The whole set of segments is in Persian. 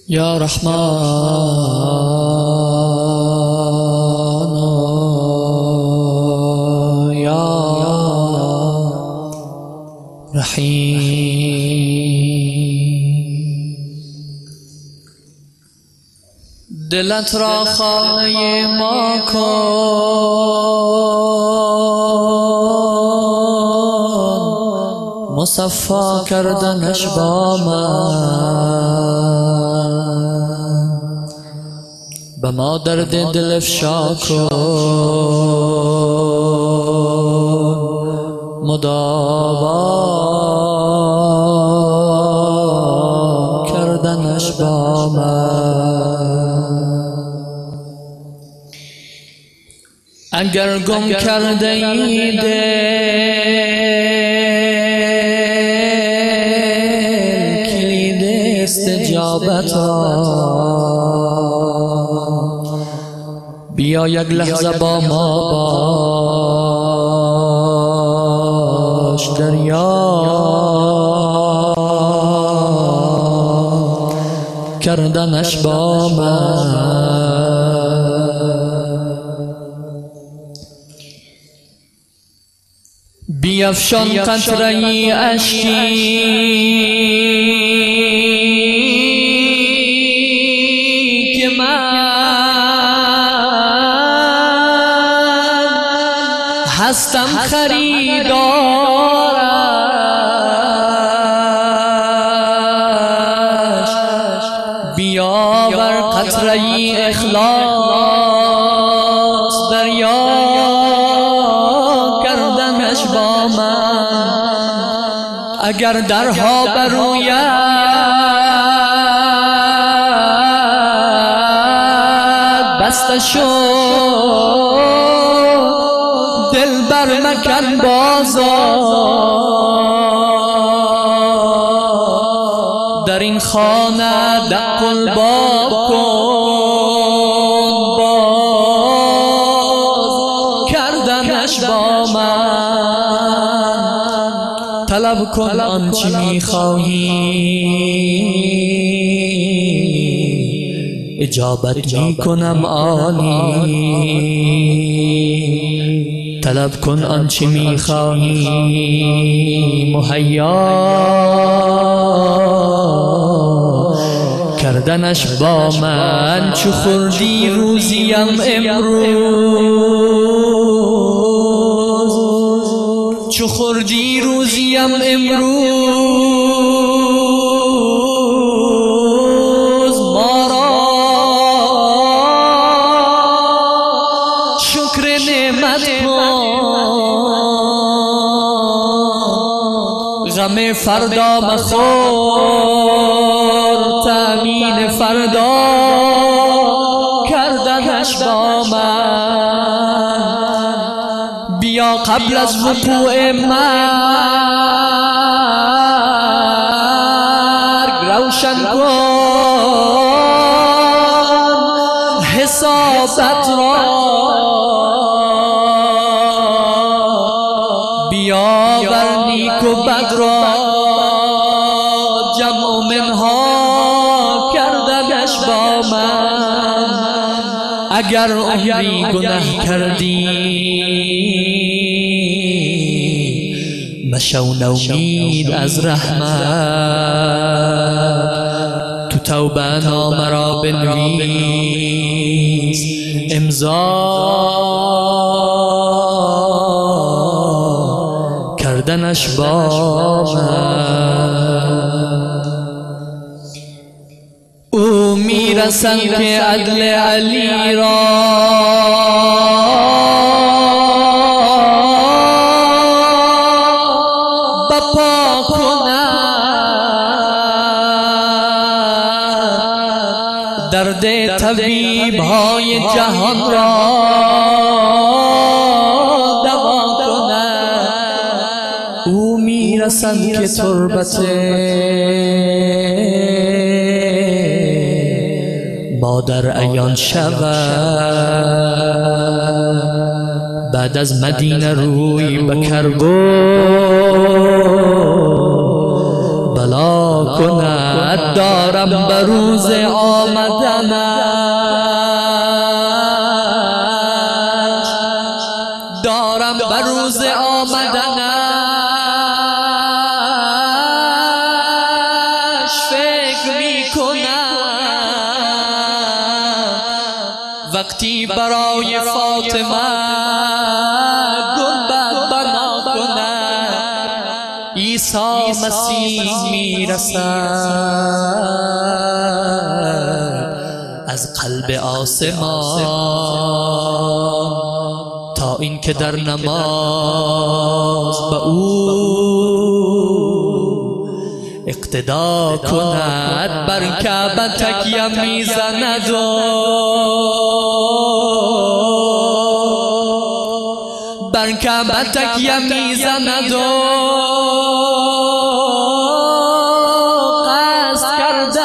یا رحمان یا رحیم. دلت را خانه ما کن، مصفا کردنش با من، به ما درد دل افشا کن، مداوا کردنش با من. اگر گم کرده ای دل کلید استجابت بیا یک لحظه با ما باش، دریا کردنش با من. بیفشان قطره‌ای اشکی که من هستم خریدارش، بیاور قطره‌ای اخلاص، دریا کردنش با من. اگر درها بروید بسته شد، دل بر مکن بازار، در این خانه دق الباب کن، باز کردنش با من. طلب کن آنچه میخواهی، اجابت میکنم آنی. طلب کن آنچه میخواهی، مهیا کردنش با من. چو خوردی روزیم امروز، چو خوردی روزیم امروز، ما را شکر نعمت کن. غم فردا مخور، تأمین فردا کردنش با من. بیا قبل از وقوع مرگ روشن کن حسابت را، بیاور نیک و بد را، جمع منها کردنش با من. اگر عمری گناه کردی مشو نومید از رحمت، تو توبه نامه را بنویس، امضا کردنش با من. او میرسند که عدل علی را بپا کند، درد طبیب های جهان را دوا کند. او میرسند که تربت مادر عیان شود، بعد از مدینه روی به کربو بلا کند. دارم به روز آمدنش، دارم به روز آمدنش فکر میکنم. وقتی برای فاطمه گنبد بنا کند، عیسی مسیح میرسد از قلب آسمان، تا این که در نماز به او اقتدا کند. بر کعبه تکیه میزند و بر کعبه تکیه میزند و قصد کرده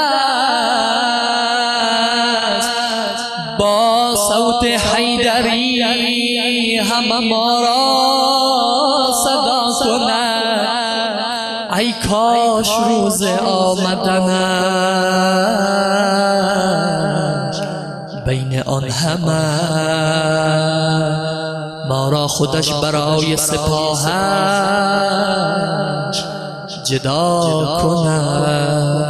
است با صوت حیدری همه ما را صدا کند. ای کاش روز آمدنش بین آن همه ما را خودش برای سپاهش جدا کند.